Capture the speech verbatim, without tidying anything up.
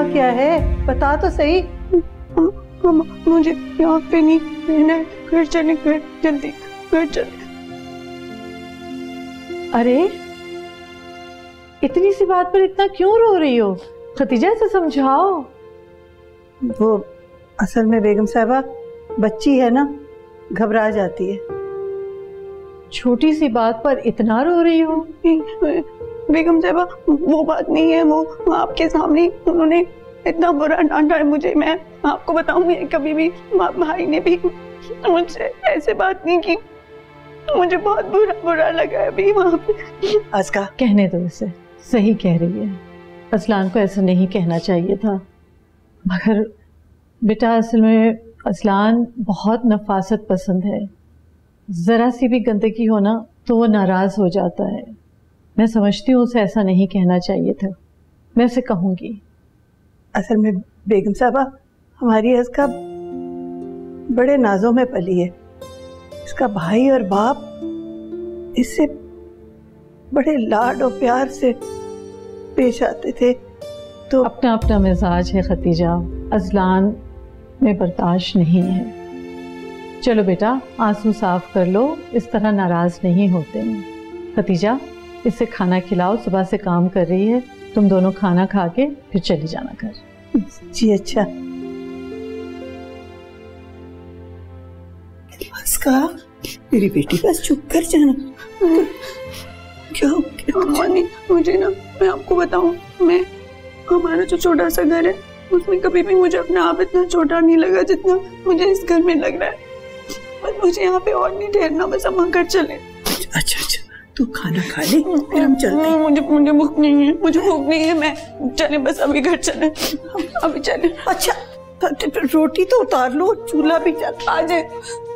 हुआ क्या है, बता तो सही। मम्मा मुझे यहाँ पे नहीं रहना है, घर चले, घर जल्दी घर चले। अरे इतनी सी बात पर इतना क्यों रो रही हो? खतीजा से समझाओ। वो असल में बेगम साहबा बच्ची है ना, घबरा जाती है। छोटी सी बात पर इतना रो रही हो? बेगम साहबा वो बात नहीं है, वो आपके सामने उन्होंने इतना बुरा डांटा है मुझे। मैं आपको बताऊंगी, कभी भी भाई ने भी मुझसे ऐसे बात नहीं की। मुझे बहुत बुरा बुरा लगा है अभी वहाँ पे। अस्का कहने दो इसे, सही कह रही है। असलान को ऐसा नहीं कहना चाहिए था, मगर बेटा असल में असलान बहुत नफासत पसंद है। ज़रा सी भी गंदगी हो ना तो वो नाराज़ हो जाता है। मैं समझती हूँ उसे ऐसा नहीं कहना चाहिए था, मैं उसे कहूँगी। असल में बेगम साहबा हमारी अस्का बड़े नाजों में पली है। इसका भाई और बाप इससे बड़े लाड और प्यार से पेश आते थे। तो अपना अपना मिजाज है खतीजा, असलान में बर्दाश्त नहीं है। चलो बेटा आंसू साफ कर लो, इस तरह नाराज नहीं होते हैं। खतीजा इसे खाना खिलाओ, सुबह से काम कर रही है। तुम दोनों खाना खा के फिर चली जाना घर। जी अच्छा। अस्का मेरी बेटी बस चुप कर जाना। क्यों क्यों मानी मुझे ना, मैं आपको बताऊं, मैं हमारा जो छोटा सा घर है उसमें कभी भी मुझे अपना आप इतना छोटा नहीं लगा जितना मुझे इस घर में लग रहा है। बस मुझे यहाँ पे और नहीं ठहरना, बस हम घर चले। अच्छा अच्छा तू खाना खा ले फिर हम चलते हैं। मुझे मुझे भूख नहीं है, मुझे भूख नहीं है। मैं चले, बस अभी घर चले, अभी चले। अच्छा रोटी तो उतार लो, चूल्हा भी चल। आ जाए।